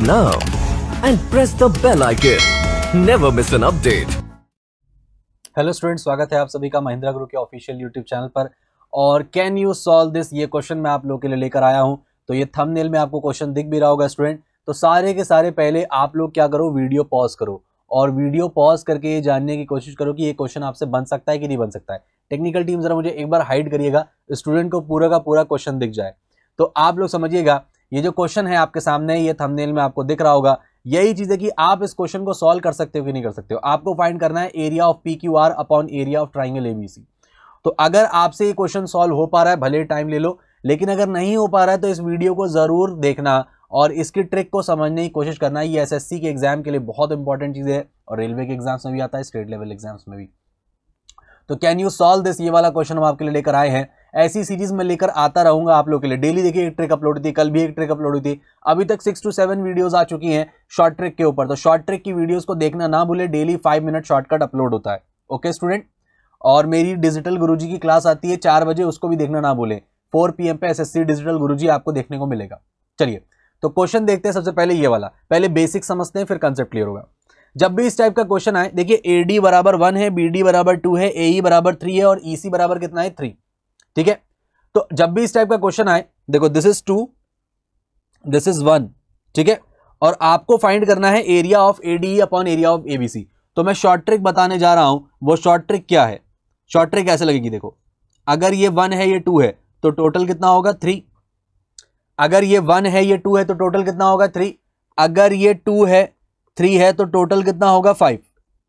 now and press the bell icon. Never miss an update. Hello student, स्वागत है आप सभी का महिंद्रा गुरु के ऑफिशियल यूट्यूब चैनल पर। और कैन यू सॉल्व दिस, ये क्वेश्चन मैं आप लोगों के लिए लेकर आया हूं। तो ये थंबनेल में आपको क्वेश्चन दिख भी रहा होगा स्टूडेंट। तो सारे के सारे पहले आप लोग क्या करो, वीडियो पॉज करो और वीडियो पॉज करके ये जानने की कोशिश करो कि ये क्वेश्चन आपसे बन सकता है कि नहीं बन सकता है। टेक्निकल टीम जरा मुझे एक बार हाइड करिएगा, स्टूडेंट को पूरा का पूरा क्वेश्चन दिख जाए। तो आप लोग समझिएगा, ये जो क्वेश्चन है आपके सामने, ये थंबनेल में आपको दिख रहा होगा। यही चीज है कि आप इस क्वेश्चन को सॉल्व कर सकते हो कि नहीं कर सकते हो। आपको फाइंड करना है area of PQR upon area of triangle ABC। तो अगर आपसे ये क्वेश्चन सॉल्व हो पा रहा है, भले टाइम ले लो, लेकिन अगर नहीं हो पा रहा है तो इस वीडियो को जरूर देखना और इसकी ट्रिक को समझने की कोशिश करना। ये SSC के एग्जाम के लिए बहुत इंपॉर्टेंट चीज है और रेलवे के एग्जाम्स में भी आता है, स्टेट लेवल एग्जाम्स में भी। तो कैन यू सॉल्व दिस, ये वाला क्वेश्चन हम आपके लिए लेकर आए हैं। ऐसी सीरीज में लेकर आता रहूंगा आप लोगों के लिए। डेली देखिए एक ट्रिक अपलोड हुई थी, कल भी एक ट्रिक अपलोड हुई थी। अभी तक 6 to 7 वीडियोस आ चुकी हैं शॉर्ट ट्रिक के ऊपर। तो शॉर्ट ट्रिक की वीडियोस को देखना ना भूले, डेली 5 मिनट शॉर्टकट अपलोड होता है। ओके स्टूडेंट, और मेरी डिजिटल गुरुजी की क्लास आती है 4 बजे, उसको भी देखना ना भूले। 4 PM पे SSC डिजिटल गुरुजी आपको देखने को मिलेगा। चलिए तो क्वेश्चन देखते हैं। सबसे पहले ये वाला, पहले बेसिक समझते हैं, फिर कंसेप्ट क्लियर होगा। जब भी इस टाइप का क्वेश्चन आए, देखिए AD बराबर 1 है, BD बराबर 2 है, AE बराबर 3 है और EC बराबर कितना है 3। ठीक है, तो जब भी इस टाइप का क्वेश्चन आए, देखो दिस इज 2, दिस इज 1। ठीक है, और आपको फाइंड करना है area of ADE upon area of ABC। तो मैं शॉर्ट ट्रिक बताने जा रहा हूं। वो शॉर्ट ट्रिक क्या है? शॉर्ट ट्रिक ऐसे लगेगी, देखो अगर ये 1 है, ये 2 है, तो टोटल कितना होगा 3। अगर ये 1 है, ये 2 है, तो टोटल कितना होगा 3। अगर ये 2 है, 3 है, तो टोटल कितना होगा 5।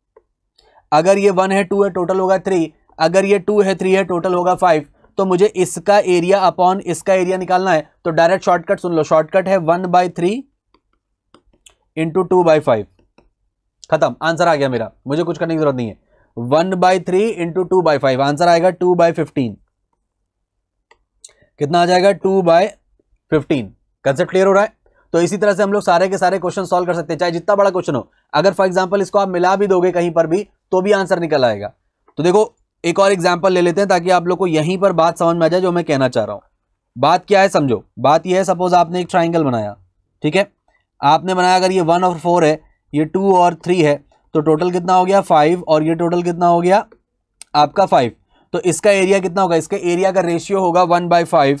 अगर ये 1 है, 2 है, टोटल होगा 3। अगर ये 2 है, 3 है, टोटल होगा 5। तो मुझे इसका एरिया अपॉन इसका एरिया निकालना है। तो डायरेक्ट शॉर्टकट सुन लो, शॉर्टकट है 1/3 इंटू 2/5। खत्म, आंसर आ गया मेरा, मुझे कुछ करने की जरूरत नहीं है। 1/3 इंटू 2/5, आंसर आएगा 2/15। कितना आ जाएगा 2/15। कंसेप्ट क्लियर हो रहा है? तो इसी तरह से हम लोग सारे के सारे क्वेश्चन सॉल्व कर सकते हैं, चाहे जितना बड़ा क्वेश्चन हो। अगर फॉर एग्जांपल इसको आप मिला भी दोगे कहीं पर भी, तो भी आंसर निकल आएगा। तो देखो एक और एग्जांपल ले लेते हैं ताकि आप लोग को यहीं पर बात समझ में आ जाए जो मैं कहना चाह रहा हूं। बात क्या है समझो। बात यह है, सपोज आपने एक ट्राइंगल बनाया। ठीक है, आपने बनाया, अगर ये 1 और 4 है, ये 2 और 3 है, तो टोटल कितना हो गया 5, और ये टोटल कितना हो गया आपका 5। तो इसका एरिया कितना होगा? इसका एरिया का रेशियो होगा 1/5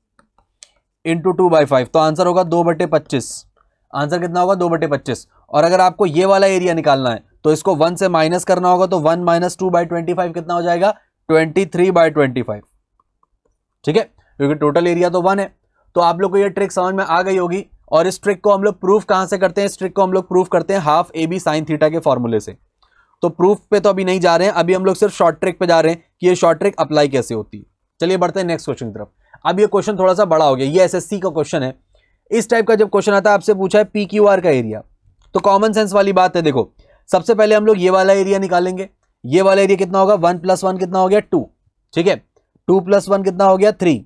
इंटू 2/5। तो आंसर होगा 2/25। आंसर कितना होगा 2/25। और अगर आपको ये वाला एरिया निकालना है तो इसको 1 से माइनस करना होगा। तो 1 - 2/25 कितना हो जाएगा 23/25। ठीक है, क्योंकि टोटल एरिया तो 1 है। तो आप लोग को ये ट्रिक समझ में आ गई होगी। और इस ट्रिक को हम लोग प्रूफ कहां से करते हैं? इस ट्रिक को हम लोग प्रूफ करते हैं हाफ AB sin थीटा के फॉर्मूले से। तो प्रूफ पे तो अभी नहीं जा रहे हैं, अभी हम लोग सिर्फ शॉर्ट ट्रिक पे जा रहे हैं कि ये शॉर्ट ट्रिक अप्लाई कैसे होती है। चलिए बढ़ते हैं नेक्स्ट क्वेश्चन की तरफ। अब ये क्वेश्चन थोड़ा सा बड़ा हो गया, ये SSC का क्वेश्चन है। इस टाइप का जब क्वेश्चन आता है, आपसे पूछा है PQR का एरिया, तो कॉमन सेंस वाली बात है। देखो सबसे पहले हम लोग ये वाला एरिया निकालेंगे। ये वाला एरिया कितना होगा? 1 + 1 कितना हो गया 2। ठीक है, 2 + 1 कितना हो गया 3।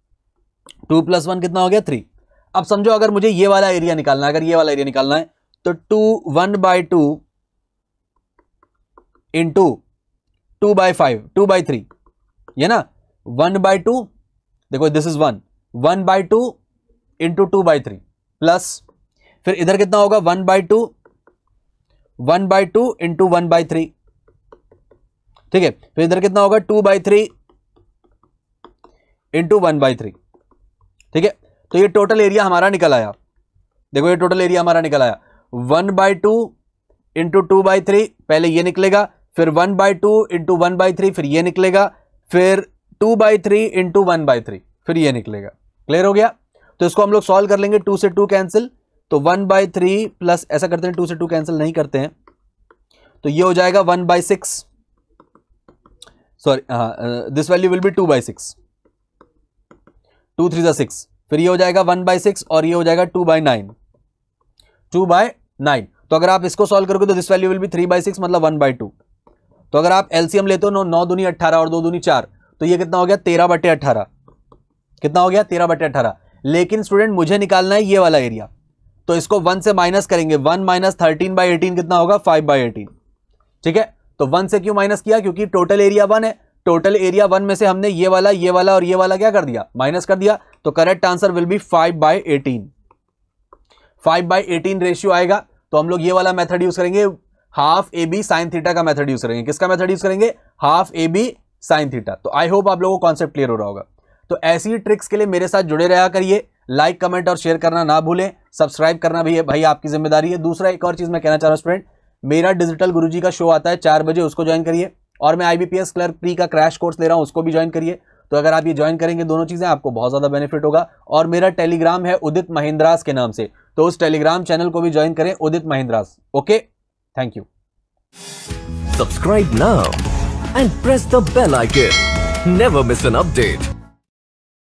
2 + 1 कितना हो गया 3। अब समझो अगर मुझे ये वाला एरिया निकालना है, अगर ये वाला एरिया निकालना है, तो 1/2 इंटू 2/5, 2/3, ये ना 1/2। देखो दिस इज 1/2 इंटू 2/3 प्लस, फिर इधर कितना होगा 1/2 इंटू 1/3। ठीक है, फिर इधर कितना होगा 2/3 इंटू 1/3। ठीक है, तो ये टोटल एरिया हमारा निकल आया। देखो ये टोटल एरिया हमारा निकल आया 1/2 इंटू 2/3। पहले ये निकलेगा, फिर 1/2 इंटू 1/3, फिर ये निकलेगा, फिर 2/3 इंटू 1/3, फिर ये निकलेगा। क्लियर हो गया? तो इसको हम लोग सॉल्व कर लेंगे। 2 से 2 कैंसिल, तो 1/3 प्लस, ऐसा करते हैं 2 से 2 कैंसिल नहीं करते हैं, तो ये हो जाएगा 1/6। Sorry, this value will be 2/6। 2 3 6, फिर ये हो जाएगा 1/6 और ये हो जाएगा 2/9। 2/9। तो अगर आप इसको सॉल्व करोगे तो दिस वैल्यू विल बी 3/6, मतलब 1/2। तो अगर आप एलसीएम लेते हो 9 दूनी 18 और 2 दूनी 4, तो ये कितना हो गया 13/18। कितना हो गया 13/18। लेकिन स्टूडेंट मुझे निकालना है ये वाला एरिया, तो इसको 1 से माइनस करेंगे। 1 - 13/18 कितना होगा 5/18। ठीक है, तो 1 से क्यों माइनस किया? क्योंकि टोटल एरिया 1 है। टोटल एरिया 1 में से हमने ये वाला और ये वाला क्या कर दिया? माइनस कर दिया। तो correct answer will be 5/18। 5/18 ratio आएगा तो हम लोग ये वाला मेथड यूज करेंगे, half A B sine theta का मेथड यूज करेंगे। किसका मेथड यूज करेंगे? Half A B sine theta. तो आई होप आप लोगों को कॉन्सेप्ट क्लियर हो रहा होगा। तो ऐसी ट्रिक्स के लिए मेरे साथ जुड़े रहा करिए, लाइक कमेंट और शेयर करना ना भूलें, सब्सक्राइब करना भी है भाई आपकी जिम्मेदारी है। दूसरा एक और चीज मैं कहना चाह रहा हूं स्टूडेंट, मेरा डिजिटल गुरुजी का शो आता है 4 बजे, उसको ज्वाइन करिए। और मैं IBPS क्लर्क प्री का क्रैश कोर्स ले रहा हूं, उसको भी ज्वाइन करिए। तो अगर आप ये ज्वाइन करेंगे दोनों चीजें, आपको बहुत ज्यादा बेनिफिट होगा। और मेरा टेलीग्राम है उदित महेंद्रास के नाम से, तो उस टेलीग्राम चैनल को भी ज्वाइन करें, Udit Mahendras. Okay, thank you. Subscribe now and press the bell icon. Never miss an update.